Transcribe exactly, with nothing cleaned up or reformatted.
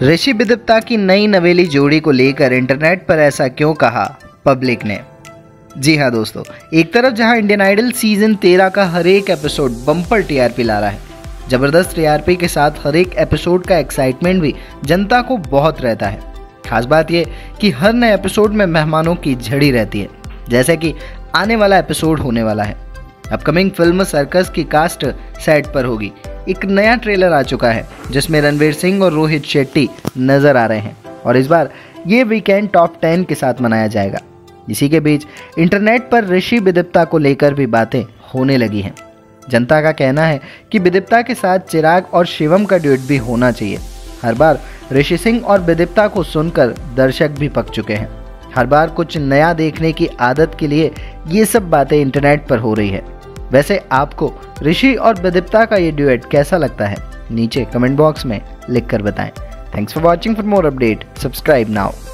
ऋषि विदिप्ता की नई नवेली जोड़ी को लेकर इंटरनेट पर ऐसा क्यों कहा पब्लिक ने। जी हाँ दोस्तों, एक तरफ जहां इंडियन आइडल सीजन तेरह का हर एक एपिसोड बम्पर टीआरपी ला रहा है, जबरदस्त टीआरपी के साथ हर एक एपिसोड का एक्साइटमेंट भी जनता को बहुत रहता है। खास बात यह कि हर नए एपिसोड में मेहमानों की झड़ी रहती है, जैसे कि आने वाला एपिसोड होने वाला है। अपकमिंग फिल्म सर्कस की कास्ट सेट पर होगी। एक नया ट्रेलर आ चुका है जिसमें रणवीर सिंह और रोहित शेट्टी नजर आ रहे हैं और इस बार ये वीकेंड टॉप टेन के साथ मनाया जाएगा। इसी के बीच इंटरनेट पर ऋषि विदिप्ता को लेकर भी बातें होने लगी हैं। जनता का कहना है कि विदिप्ता के साथ चिराग और शिवम का ड्यूट भी होना चाहिए। हर बार ऋषि सिंह और विदिप्ता को सुनकर दर्शक भी पक चुके हैं। हर बार कुछ नया देखने की आदत के लिए ये सब बातें इंटरनेट पर हो रही है। वैसे आपको ऋषि और विदिप्ता का ये ड्यूएट कैसा लगता है? नीचे कमेंट बॉक्स में लिखकर बताएं। Thanks for watching. For more update subscribe now.